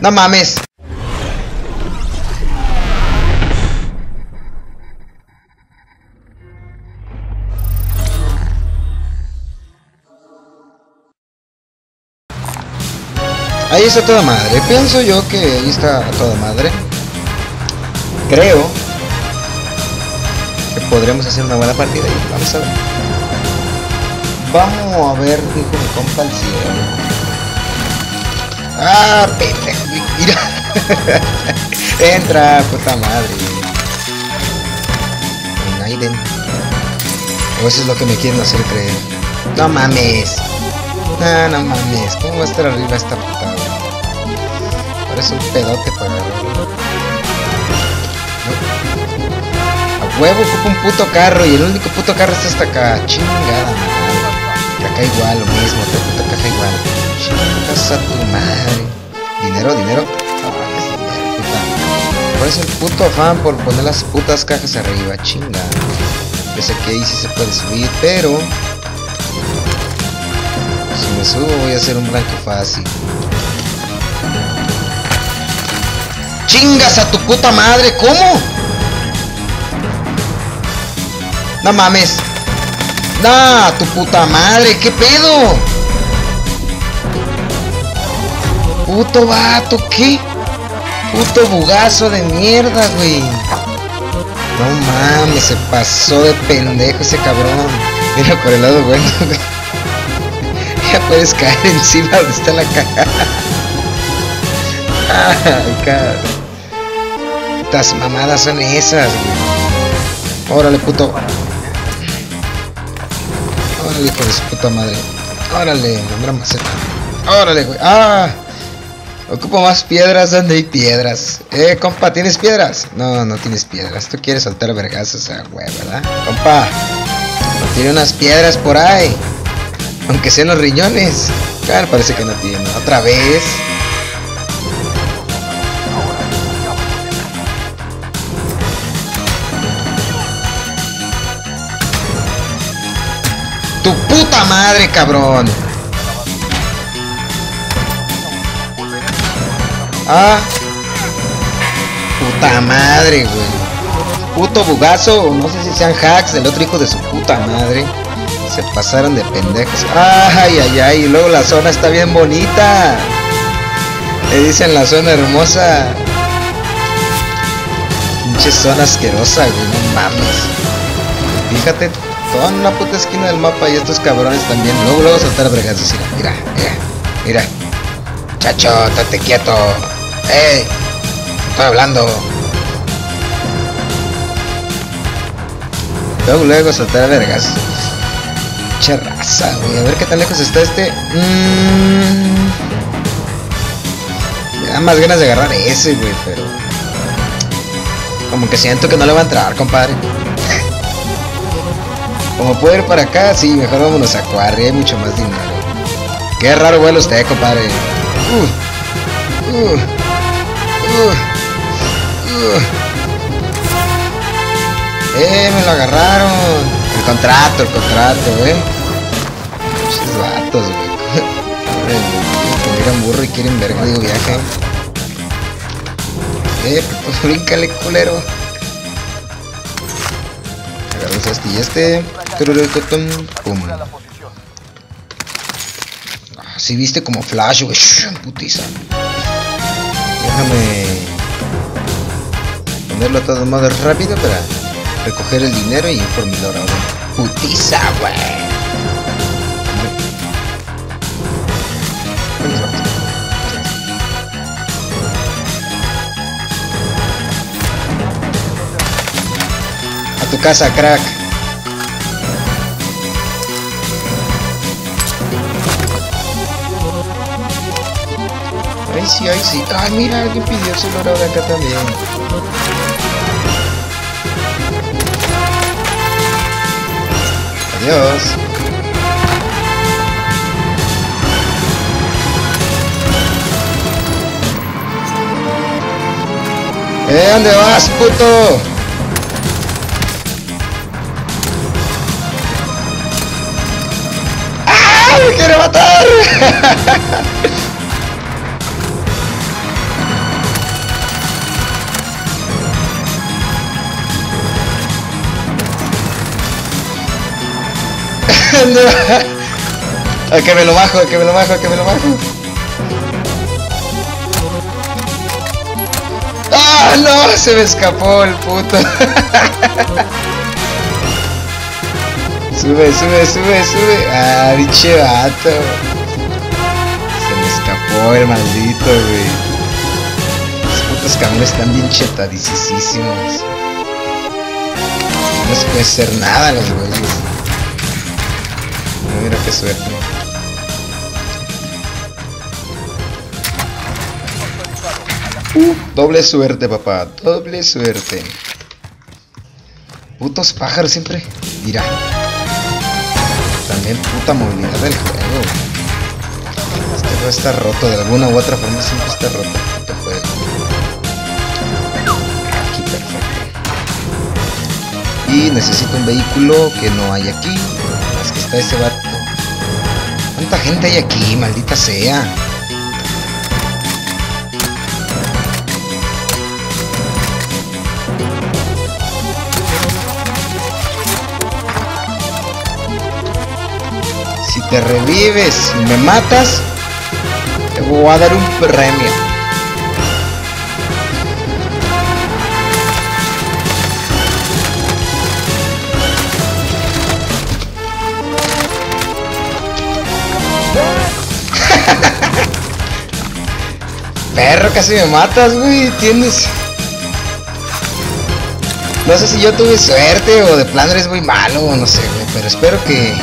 No mames. Ahí está toda madre. Pienso yo que ahí está toda madre. Creo que podremos hacer una buena partida y vamos a ver. Vamos a ver, dijo mi compa el cielo. Ah, pendejo, mira. Entra, puta madre. Naiden. O eso es lo que me quieren hacer creer. No mames. No mames. ¿Cómo va a estar arriba esta puta? Parece un pedote para agarrarlo. No. A huevo ocupa un puto carro y el único puto carro está hasta acá. Chingada madre. Acá igual, lo mismo, otra puta caja igual. Chingas a tu madre. Dinero. ¿Cuál es el puto afán por poner las putas cajas arriba? Chinga. Yo sé que ahí sí se puede subir, pero si me subo voy a hacer un blanco fácil. ¡Chingas a tu puta madre! ¿Cómo? No mames. ¡No! ¡Tu puta madre! ¿Qué pedo? Puto vato, ¿qué? Puto bugazo de mierda, güey. No mames, se pasó de pendejo ese cabrón. Mira por el lado bueno, güey. Ya puedes caer encima donde está la caja. Ay, cara. Estas mamadas son esas, güey. Órale, puto. Órale, hijo de su puta madre. Órale, nombra maceta. Órale, güey. ¡Ah! Ocupo más piedras donde hay piedras. Compa, ¿tienes piedras? No, no tienes piedras. Tú quieres saltar vergazos a güey, ¿verdad? Compa, no tiene unas piedras por ahí. Aunque sean los riñones. Claro, parece que no tiene. Otra vez. ¡Tu puta madre, cabrón! Ah, puta madre, güey. Puto bugazo, no sé si sean hacks del otro hijo de su puta madre. Se pasaron de pendejos. Ay, y luego la zona está bien bonita. Le dicen la zona hermosa. Pinche zona asquerosa, güey, no mames. Fíjate, toda una puta esquina del mapa y estos cabrones también. Luego saltar bregazos, mira. Chacho, estate quieto. Estoy hablando. Luego saltar a vergas. Che raza, güey. A ver qué tan lejos está este. Me da más ganas de agarrar ese, güey, pero como que siento que no le va a entrar, compadre. Como puede ir para acá, sí, mejor vámonos a Quarry, hay mucho más dinero. Qué raro vuelo usted, compadre. Me lo agarraron. El contrato, Esos vatos, güey. Que miran burro y quieren ver que digo viaje. Pues bríncale, culero. Agarramos este y este. Pum. Si viste como flash, güey. Putiza. Déjame ponerlo de todos modos rápido para recoger el dinero y ir por mi dorado. Putiza, güey. A tu casa, crack. Ay, sí. Ay, mira, alguien pidió su dorado de acá también. Adiós. ¿Dónde vas, puto? ¡Ah! ¡Me quiere matar! No. A que me lo bajo, a que me lo bajo, a que me lo bajo. ¡Ah, no! Se me escapó el puto. Sube, sube, sube, sube. Ah, biche vato. Se me escapó el maldito, güey. Los putos camiones están bien chetadicísimos. No se puede hacer nada a los güeyes. Mira qué suerte. Doble suerte, papá. Doble suerte. Putos pájaros siempre. Mira. También puta movilidad del juego. Este juego está roto. De alguna u otra forma siempre está roto el puto juego. Aquí, perfecto. Y necesito un vehículo que no hay aquí. Es que está ese vato. ¿Cuánta gente hay aquí? Maldita sea. Si te revives y me matas, te voy a dar un premio. Perro, casi me matas, güey. Tienes... No sé si yo tuve suerte o de plano eres muy malo o no sé, güey. Pero espero que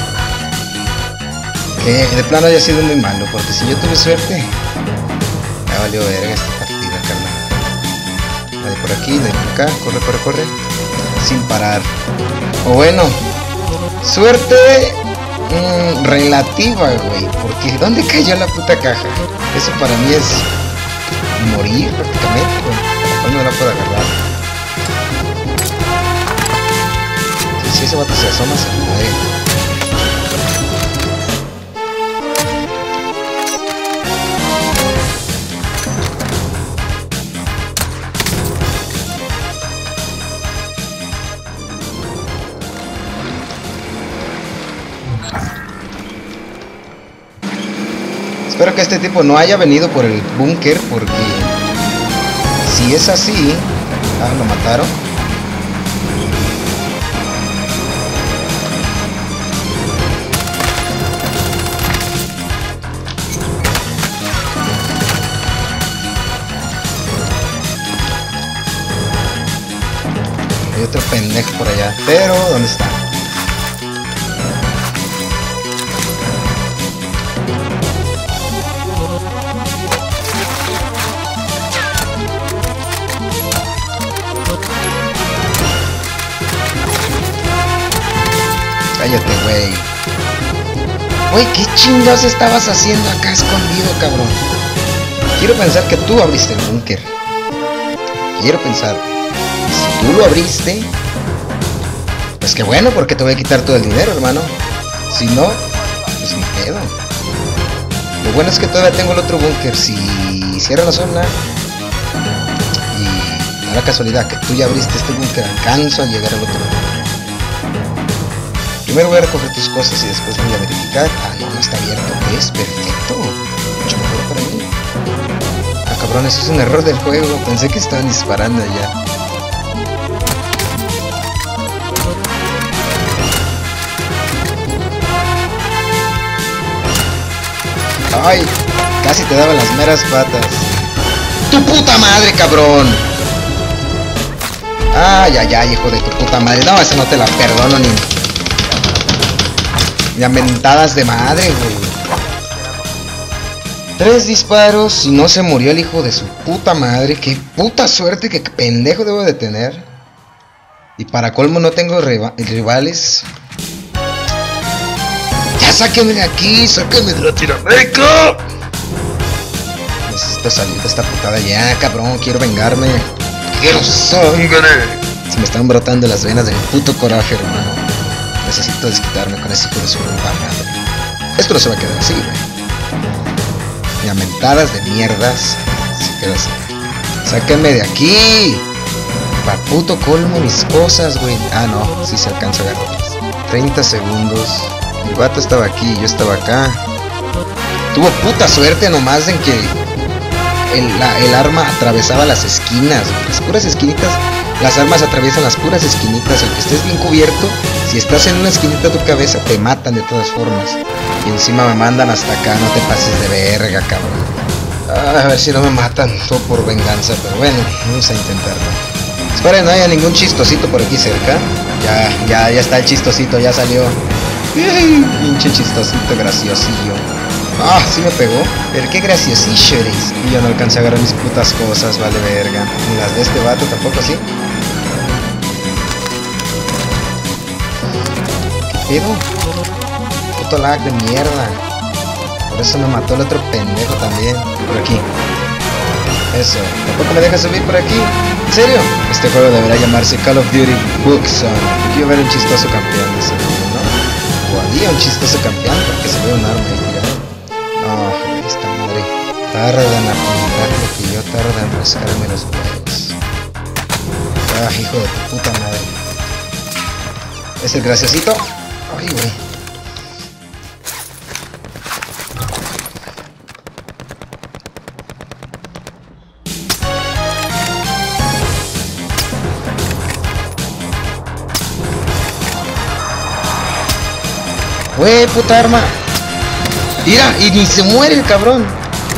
de plano haya sido muy malo. Porque si yo tuve suerte, ya valió verga esta partida, carnal. Dale por aquí, dale por acá. Corre, corre, corre. Sin parar. O bueno, suerte relativa, güey. Porque ¿dónde cayó la puta caja? Eso para mí es morir prácticamente, güey. ¿Para cuándo no la puedo agarrar? Si ese vato se asoma, se muere. Espero que este tipo no haya venido por el búnker, porque si es así... Ah, lo mataron. Hay otro pendejo por allá, pero ¿dónde está? Cállate, güey. Güey, ¿qué chingados estabas haciendo acá escondido, cabrón? Quiero pensar que tú abriste el búnker. Quiero pensar. Si tú lo abriste, pues qué bueno, porque te voy a quitar todo el dinero, hermano. Si no, pues ni pedo. Lo bueno es que todavía tengo el otro búnker. Si cierra la zona y da la casualidad que tú ya abriste este búnker, alcanzo a llegar al otro. Primero voy a recoger tus cosas y después voy a verificar. Ah, no, no está abierto. Es perfecto. Mucho mejor para mí. Ah, cabrón, eso es un error del juego. Pensé que estaban disparando ya. Ay, casi te daba las meras patas. ¡Tu puta madre, cabrón! Ay, ay, ay, hijo de tu puta madre. No, esa no te la perdono ni... Ya mentadas de madre, güey. 3 disparos y no se murió el hijo de su puta madre. Qué puta suerte, qué pendejo debo de tener. Y para colmo no tengo rivales. Ya sáquenme de aquí, sáquenme de Latinoamérica. Necesito salir de esta putada ya, cabrón. Quiero vengarme. Quiero sangre. Se me están brotando las venas del puto coraje, hermano. Necesito desquitarme con ese hijo de su puta madre. Esto no se va a quedar así, güey. Ni a mentadas de mierdas. Se queda así. Sáquenme de aquí. Para puto colmo mis cosas, güey. Ah, no. Sí se alcanza a agarrar. 30 segundos. El vato estaba aquí, yo estaba acá. Tuvo puta suerte nomás en que el arma atravesaba las esquinas, las puras esquinitas. Las armas atraviesan las puras esquinitas. Aunque estés bien cubierto, si estás en una esquinita de tu cabeza, te matan de todas formas. Y encima me mandan hasta acá, no te pases de verga, cabrón. A ver si no me matan, todo por venganza, pero bueno, vamos a intentarlo. Esperen, no haya ningún chistosito por aquí cerca. Ya está el chistosito, ya salió. Pinche chistosito, graciosillo. Ah, sí me pegó. Pero qué graciosillo eres. Y yo no alcancé a agarrar mis putas cosas, vale verga. Ni las de este vato tampoco, ¿sí? ¿Qué pedo? Puto lag de mierda. Por eso me mató el otro pendejo también. Por aquí. Eso. ¿Tampoco me deja subir por aquí? ¿En serio? Este juego deberá llamarse Call of Duty Warzone. Quiero ver un chistoso campeón de ese juego, ¿no? O había un chistoso campeón porque se ve un arma ahí tirado. No, esta madre tarda en apuntar lo que yo tarda en rascarme los huevos. Ah, hijo de tu puta madre. ¿Es el graciosito? Ay, güey. Güey, puta arma. Mira, y ni se muere el cabrón.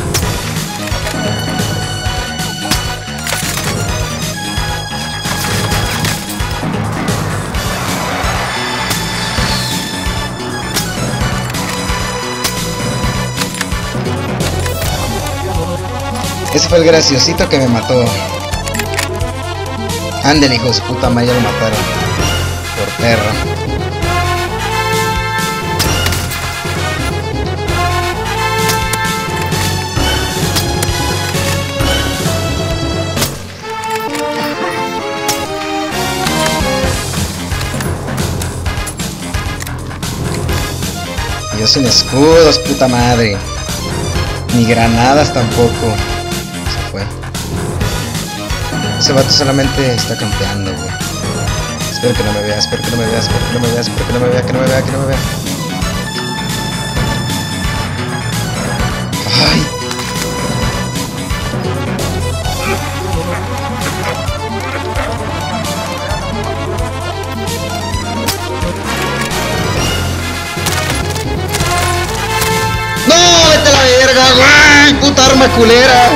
Ese fue el graciosito que me mató. Ándale, hijo de su puta madre, ya lo mataron. Por perro. Yo sin escudos, puta madre. Ni granadas tampoco. Se fue. Ese vato solamente está campeando, güey. Espero que no me vea, espero que no me vea, espero que no me vea, espero que no me vea, que no me vea, que no me vea. Ay. ¡No! ¡Vete a la verga, güey! ¡Puta arma culera!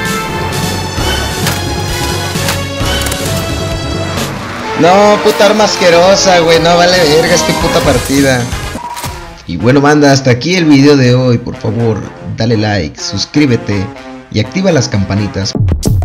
No, puta arma asquerosa, güey. No vale verga esta puta partida. Y bueno, banda, hasta aquí el video de hoy. Por favor, dale like, suscríbete y activa las campanitas.